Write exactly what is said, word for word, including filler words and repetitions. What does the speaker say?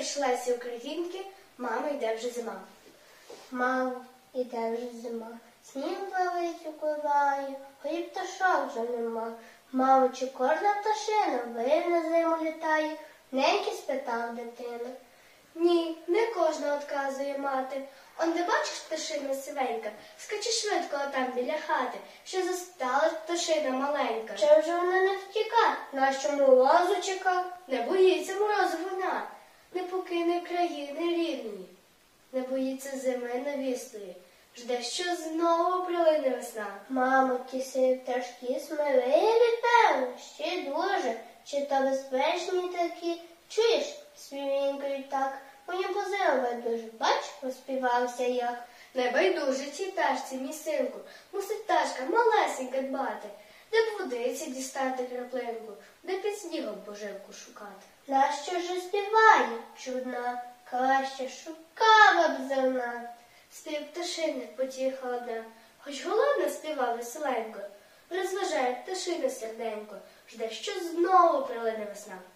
вірш Лесі Українки «Мамо, йде вже зима». Мамо, іде вже зима, сніг велить укриває, хліб пташок вже нема. Мамо, чи кожна пташина вир на зиму літає? Неньки спитав дитина. Ні, не кожна, отказує мати. Он де бачиш пташина сивенька, скаче швидко отам біля хати, що застала пташина маленька. Чи вже вона не втіка? Нащо морозу чека? Не боїться морозу вона, не покине країни рідної, не боїться зими невістої, жде, що знову прилине весна. Мамо, ті сиві пташки сміливі, певно, ще дуже. Чи то безпечні такі? Чуєш, співінькають так, мені позила дуже, бач, розпівався як. Не байдуже тій пташці, мій синку, мусить пташка малесенька дбати, де б водиці дістати краплинку, де під снігом поживку шукати. Нащо ж співає, чудна, краще шукала б зерна. Спів пташини потіха одна, хоч голодна співа веселенько, розважає пташина серденько, жде, що знову прилине весна.